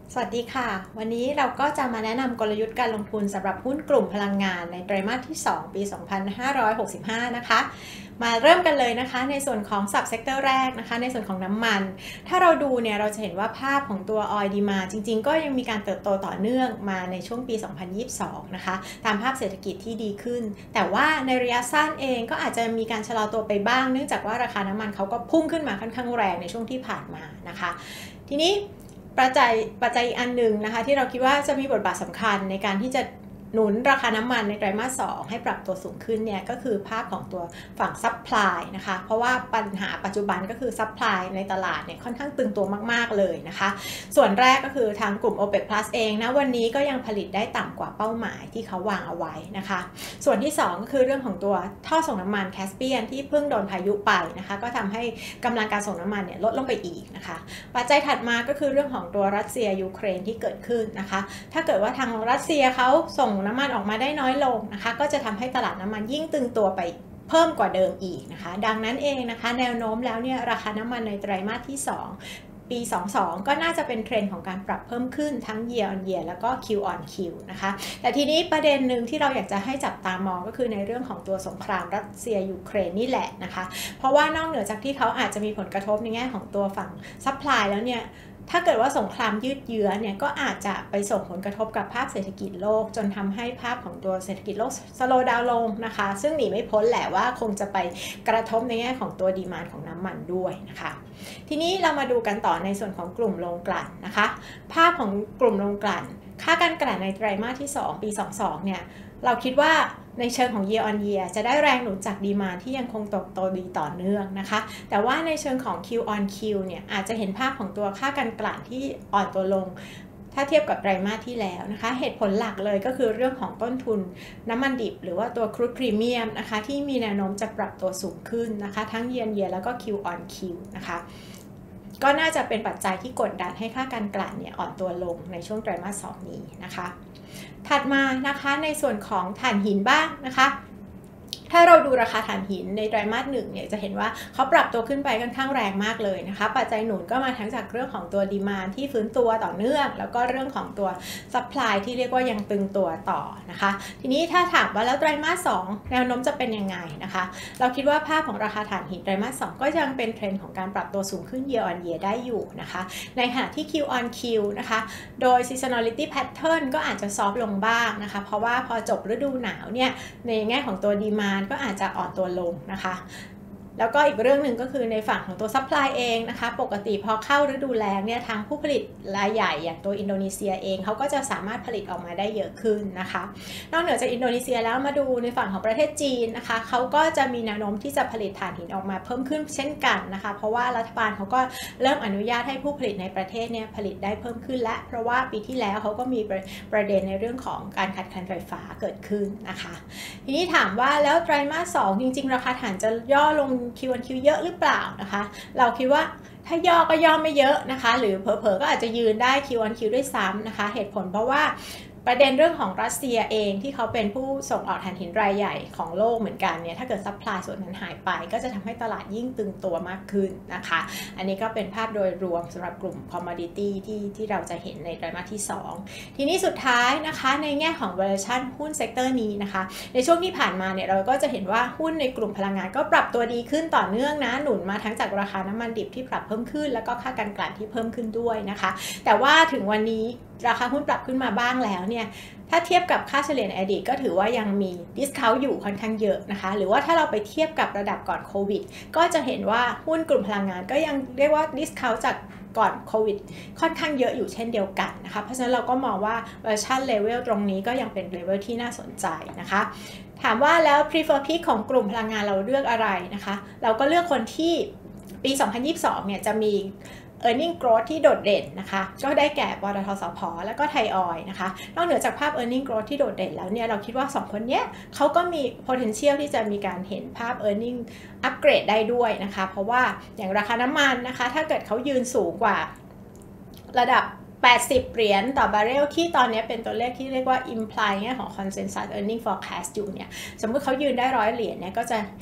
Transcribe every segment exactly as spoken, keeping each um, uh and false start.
สวัสดีค่ะวันนี้เราก็จะมาแนะนำกลยุทธ์การลงทุนสำหรับหุ้นกลุ่มพลังงานในไตรมาสที่สองปีสองพันห้าร้อยหกสิบห้านะคะมาเริ่มกันเลยนะคะในส่วนของ ซับเซกเตอร์ แรกนะคะในส่วนของน้ำมันถ้าเราดูเนี่ยเราจะเห็นว่าภาพของตัว Oil Demand จริงๆก็ยังมีการเติบโตต่อเนื่องมาในช่วงปีสองพันยี่สิบสองนะคะตามภาพเศรษฐกิจที่ดีขึ้นแต่ว่าในระยะสั้นเองก็อาจจะมีการชะลอตัวไปบ้างเนื่องจากว่าราคาน้ำมันเขาก็พุ่งขึ้นมาค่อนข้างแรงในช่วงที่ผ่านมานะคะทีนี้ปัจจัยปัจจัยอีกอันหนึ่งนะคะที่เราคิดว่าจะมีบทบาทสำคัญในการที่จะหนุนราคาน้ำมันในไตรมาสสองให้ปรับตัวสูงขึ้นเนี่ยก็คือภาพของตัวฝั่งซัพพลายนะคะเพราะว่าปัญหาปัจจุบันก็คือซัพพลายในตลาดเนี่ยค่อนข้างตึงตัวมากๆเลยนะคะส่วนแรกก็คือทางกลุ่ม โอเปก พลัส เองนะวันนี้ก็ยังผลิตได้ต่ำกว่าเป้าหมายที่เขาวางเอาไว้นะคะส่วนที่สองก็คือเรื่องของตัวท่อส่งน้ำมันแคสเปียนที่เพิ่งโดนพายุไปนะคะก็ทำให้กำลังการส่งน้ำมันเนี่ยลดลงไปอีกนะคะปัจจัยถัดมาก็คือเรื่องของตัวรัสเซียยูเครนที่เกิดขึ้นนะคะถ้าเกิดว่าทางรัสเซียเขาส่งน้ำมันออกมาได้น้อยลงนะคะก็จะทำให้ตลาดน้ำมันยิ่งตึงตัวไปเพิ่มกว่าเดิมอีกนะคะดังนั้นเองนะคะแนวโน้มแล้วเนี่ยราคาน้ำมันในไตรมาสที่สองปีสองสิบสองก็น่าจะเป็นเทรนด์ของการปรับเพิ่มขึ้นทั้ง year on year แล้วก็ Q on Q นะคะแต่ทีนี้ประเด็นหนึ่งที่เราอยากจะให้จับตามองก็คือในเรื่องของตัวสงครามรัสเซียยูเครนนี่แหละนะคะเพราะว่านอกเหนือจากที่เขาอาจจะมีผลกระทบในแง่ของตัวฝั่งซัพพลายแล้วเนี่ยถ้าเกิดว่าสงครามยืดเยื้อเนี่ยก็อาจจะไปส่งผลกระทบกับภาพเศรษฐกิจโลกจนทำให้ภาพของตัวเศรษฐกิจโลกสโลว์ดาวน์ลงนะคะซึ่งหนีไม่พ้นแหละว่าคงจะไปกระทบในแง่ของตัวดีมานด์ของน้ำมันด้วยนะคะทีนี้เรามาดูกันต่อในส่วนของกลุ่มโรงกลั่นนะคะภาพของกลุ่มโรงกลั่นค่าการกลั่นในไตรมาสที่สองปีสองสิบสองเนี่ยเราคิดว่าในเชิงของ year on year จะได้แรงหนุนจากดีมานด์ที่ยังคงโตโตดีต่อเนื่องนะคะแต่ว่าในเชิงของ Q on Q เนี่ยอาจจะเห็นภาพของตัวค่าการกลั่นที่อ่อนตัวลงถ้าเทียบกับไตรมาสที่แล้วนะคะเหตุผลหลักเลยก็คือเรื่องของต้นทุนน้ำมันดิบหรือว่าตัวครูดพรีเมียมนะคะที่มีแนวโน้มจะปรับตัวสูงขึ้นนะคะทั้ง year on year แล้วก็ Q on Q นะคะก็น่าจะเป็นปัจจัยที่กดดันให้ค่าการกลั่นเนี่ยอ่อนตัวลงในช่วงไตรมาสสองนี้นะคะถัดมานะคะในส่วนของถ่านหินบ้างนะคะถ้าเราดูราคาถ่านหินในไตรมาสหนึ่งเนี่ยจะเห็นว่าเขาปรับตัวขึ้นไปค่อนข้างแรงมากเลยนะคะปัจจัยหนุนก็มาทั้งจากเรื่องของตัวดีมานด์ที่ฟื้นตัวต่อเนื่องแล้วก็เรื่องของตัวซัพพลายที่เรียกว่ายังตึงตัวต่อนะคะทีนี้ถ้าถามว่าแล้วไตรมาสสองแนวโน้มจะเป็นยังไงนะคะเราคิดว่าภาพของราคาถ่านหินไตรมาสสองก็ยังเป็นเทรนด์ของการปรับตัวสูงขึ้น year on year ได้อยู่นะคะในขณะที่ Q on Q นะคะโดย seasonality pattern ก็อาจจะซอฟต์ลงบ้างนะคะเพราะว่าพอจบฤดูหนาวเนี่ยในแง่ของตัวดีมานด์ก็อาจจะอ่อนตัวลงนะคะแล้วก็อีกเรื่องหนึ่งก็คือในฝั่งของตัวซัพพลายเองนะคะปกติพอเข้าฤดูแล้งเนี่ยทางผู้ผลิตรายใหญ่อย่างตัวอินโดนีเซียเองเขาก็จะสามารถผลิตออกมาได้เยอะขึ้นนะคะนอกเหนือจากอินโดนีเซียแล้วมาดูในฝั่งของประเทศจีนนะคะเขาก็จะมีแนวโน้มที่จะผลิตถ่านหินออกมาเพิ่มขึ้นเช่นกันนะคะเพราะว่ารัฐบาลเขาก็เริ่มอนุญาตให้ผู้ผลิตในประเทศเนี่ยผลิตได้เพิ่มขึ้นและเพราะว่าปีที่แล้วเขาก็มีประเด็นในเรื่องของการขาดแคลนไฟฟ้าเกิดขึ้นนะคะทีนี้ถามว่าแล้วไตรมาสสองจริงๆราคาถ่านจะย่อลง Q on Q เยอะหรือเปล่านะคะเราคิดว่าถ้าย่อก็ย่อไม่เยอะนะคะหรือเผลอๆก็อาจจะยืนได้ Q on Q ด้วยซ้ำนะคะเหตุผลเพราะว่าประเด็นเรื่องของรัสเซียเองที่เขาเป็นผู้ส่งออกถ่านหินรายใหญ่ของโลกเหมือนกันเนี่ยถ้าเกิดซัพพลายส่วนนั้นหายไปก็จะทำให้ตลาดยิ่งตึงตัวมากขึ้นนะคะอันนี้ก็เป็นภาพโดยรวมสำหรับกลุ่ม commodity ที่ที่เราจะเห็นในไตรมาสที่สองทีนี้สุดท้ายนะคะในแง่ของ valuation หุ้นเซกเตอร์นี้นะคะในช่วงที่ผ่านมาเนี่ยเราก็จะเห็นว่าหุ้นในกลุ่มพลังงานก็ปรับตัวดีขึ้นต่อเนื่องนะหนุนมาทั้งจากราคาน้ำมันดิบที่ปรับเพิ่มขึ้นแล้วก็ค่าการกลั่นที่เพิ่มขึ้นด้วยนะคะแต่ว่าถึงวันนี้ราคาหุ้นปรับขึ้นมาบ้างแล้วเนี่ยถ้าเทียบกับค่าเฉลี่ยในอดีตก็ถือว่ายังมีดิสเคาท์อยู่ค่อนข้างเยอะนะคะหรือว่าถ้าเราไปเทียบกับระดับก่อนโควิดก็จะเห็นว่าหุ้นกลุ่มพลังงานก็ยังเรียกว่าดิสเคาท์จากก่อนโควิดค่อนข้างเยอะอยู่เช่นเดียวกันนะคะเพราะฉะนั้นเราก็มองว่า valuation level ตรงนี้ก็ยังเป็น level ที่น่าสนใจนะคะถามว่าแล้ว prefer pick ของกลุ่มพลังงานเราเลือกอะไรนะคะเราก็เลือกคนที่ปีสองพันยี่สิบสองเนี่ยจะมีearning growth ที่โดดเด่นนะคะก็ได้แก่ปตท.สผ.แล้วก็ไทยออยล์นะคะนอกเหนือจากภาพ earning growth ที่โดดเด่นแล้วเนี่ยเราคิดว่าสองคนนี้เขาก็มี potential ที่จะมีการเห็นภาพ earning upgrade ได้ด้วยนะคะเพราะว่าอย่างราคาน้ำมันนะคะถ้าเกิดเขายืนสูงกว่าระดับแปดสิบเหรียญต่อบาร์เรลที่ตอนนี้เป็นตัวเลขที่เรียกว่า imply เนี่ยของ consensus earning forecast อยู่เนี่ยสมมติเขายืนได้ร้อยเหรียญเนี่ยก็จะ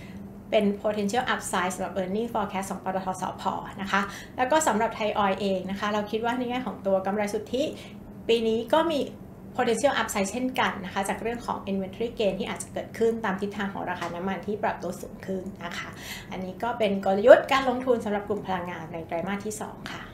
เป็น potential upside สำหรับ earning forecast ของปตท.สผ.นะคะแล้วก็สำหรับไทยออยล์เองนะคะเราคิดว่าในแง่ของตัวกำไรสุทธิปีนี้ก็มี potential upside เช่นกันนะคะจากเรื่องของ inventory gain ที่อาจจะเกิดขึ้นตามทิศทางของราคาน้ำมันที่ปรับตัวสูงขึ้นนะคะอันนี้ก็เป็นกลยุทธ์การลงทุนสำหรับกลุ่มพลังงานในไตรมาสที่สองค่ะ